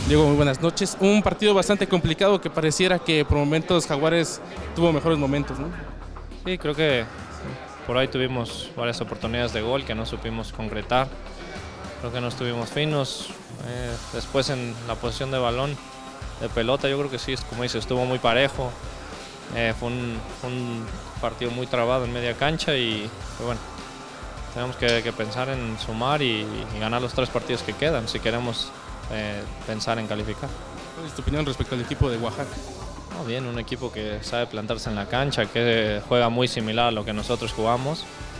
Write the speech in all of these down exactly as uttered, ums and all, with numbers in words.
Diego, muy buenas noches. Un partido bastante complicado que pareciera que por momentos Jaguares tuvo mejores momentos, ¿no? Sí, creo que por ahí tuvimos varias oportunidades de gol que no supimos concretar. Creo que no estuvimos finos. Eh, después en la posición de balón, de pelota, yo creo que sí, como dices, estuvo muy parejo. Eh, fue, un, fue un partido muy trabado en media cancha y pues bueno, tenemos que, que pensar en sumar y, y ganar los tres partidos que quedan si queremos eh, pensar en calificar. ¿Cuál es tu opinión respecto al equipo de Oaxaca? No, bien, un equipo que sabe plantarse en la cancha, que juega muy similar a lo que nosotros jugamos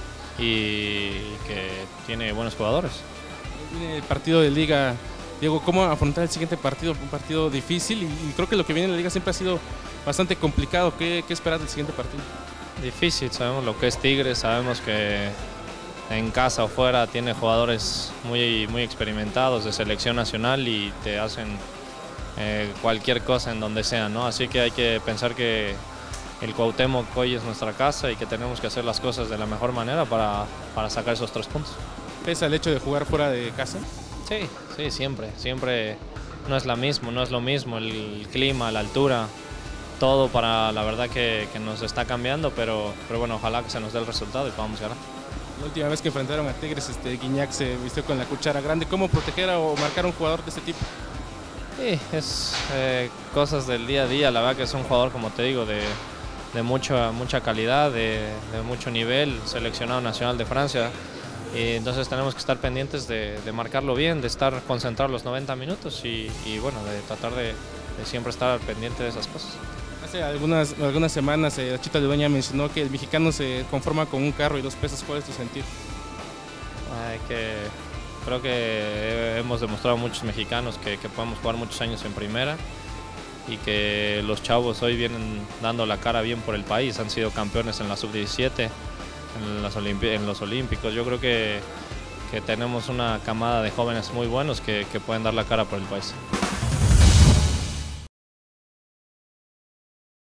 y que tiene buenos jugadores. Viene el partido de Liga. Diego, ¿cómo afrontar el siguiente partido? Un partido difícil y, y creo que lo que viene en la Liga siempre ha sido bastante complicado. ¿Qué, qué esperar del siguiente partido? Difícil, sabemos lo que es Tigres, sabemos que en casa o fuera tiene jugadores muy, muy experimentados de selección nacional y te hacen eh, cualquier cosa en donde sea, ¿no? Así que hay que pensar que el Cuauhtémoc hoy es nuestra casa y que tenemos que hacer las cosas de la mejor manera para, para sacar esos tres puntos. ¿Pesa el hecho de jugar fuera de casa? Sí, sí, siempre, siempre no es lo mismo, no es lo mismo, el clima, la altura, todo para la verdad que, que nos está cambiando, pero, pero bueno, ojalá que se nos dé el resultado y podamos ganar. La última vez que enfrentaron a Tigres, este, Guiñac se vistió con la cuchara grande. ¿Cómo proteger o marcar a un jugador de este tipo? Sí, es eh, cosas del día a día, la verdad que es un jugador, como te digo, de, de mucha, mucha calidad, de, de mucho nivel, seleccionado nacional de Francia. Y entonces tenemos que estar pendientes de, de marcarlo bien, de estar concentrados los noventa minutos y, y bueno, de tratar de, de siempre estar pendiente de esas cosas. Hace algunas, algunas semanas eh, Chito Ludueña mencionó que el mexicano se conforma con un carro y dos pesos. ¿Cuál es tu sentir? Ay, que creo que hemos demostrado a muchos mexicanos que, que podemos jugar muchos años en primera y que los chavos hoy vienen dando la cara bien por el país, han sido campeones en la sub diecisiete. En, las en los Olímpicos. Yo creo que, que tenemos una camada de jóvenes muy buenos que, que pueden dar la cara por el país.